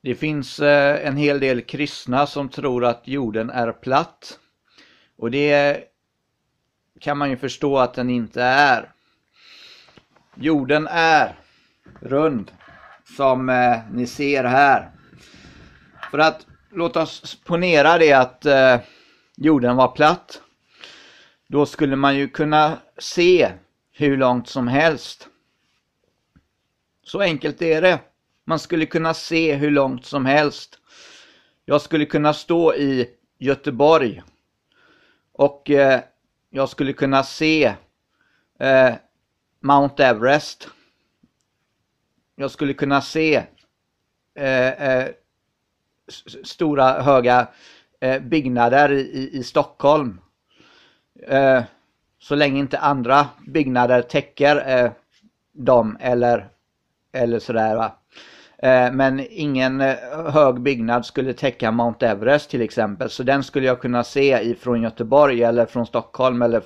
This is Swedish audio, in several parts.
Det finns en hel del kristna som tror att jorden är platt. Och det kan man ju förstå att den inte är. Jorden är rund, som ni ser här. För att låta oss ponera det att jorden var platt. Då skulle man ju kunna se hur långt som helst. Så enkelt är det. Man skulle kunna se hur långt som helst. Jag skulle kunna stå i Göteborg. Och jag skulle kunna se Mount Everest. Jag skulle kunna se stora höga byggnader i Stockholm. Så länge inte andra byggnader täcker dem eller sådär, va. Men ingen hög byggnad skulle täcka Mount Everest till exempel. Så den skulle jag kunna se ifrån Göteborg eller från Stockholm eller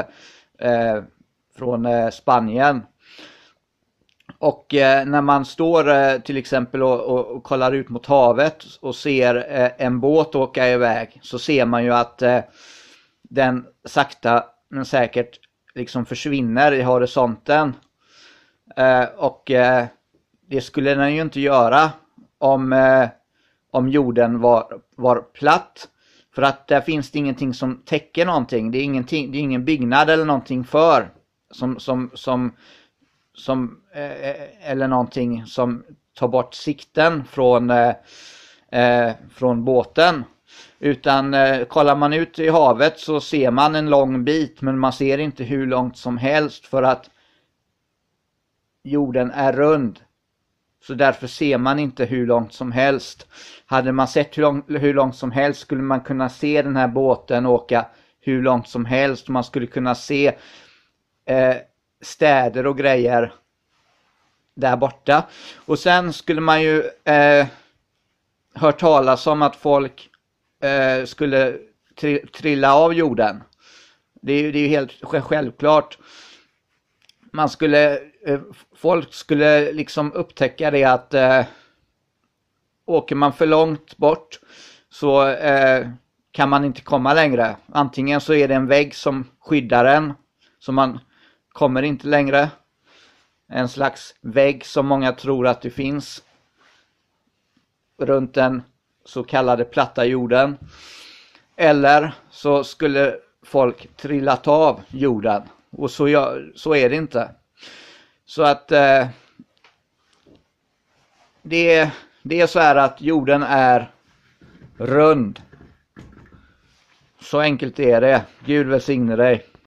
från Spanien. Och när man står till exempel och kollar ut mot havet och ser en båt åka iväg, så ser man ju att den sakta men säkert liksom försvinner i horisonten. Och det skulle den ju inte göra om jorden var platt. För att där finns det ingenting som täcker någonting. Det är ingen byggnad eller någonting för eller någonting som tar bort sikten från båten. Utan kollar man ut i havet så ser man en lång bit, men man ser inte hur långt som helst för att jorden är rund. Så därför ser man inte hur långt som helst. Hade man sett hur långt som helst skulle man kunna se den här båten åka hur långt som helst. Man skulle kunna se städer och grejer där borta. Och sen skulle man ju hört talas om att folk skulle trilla av jorden. Det är ju helt självklart. Folk skulle liksom upptäcka det att åker man för långt bort så kan man inte komma längre. Antingen så är det en vägg som skyddar en, så man kommer inte längre. En slags vägg som många tror att det finns runt den så kallade platta jorden. Eller så skulle folk trillat av jorden. Och så är det inte. Så att det är så här att jorden är rund. Så enkelt är det. Gud välsigne dig.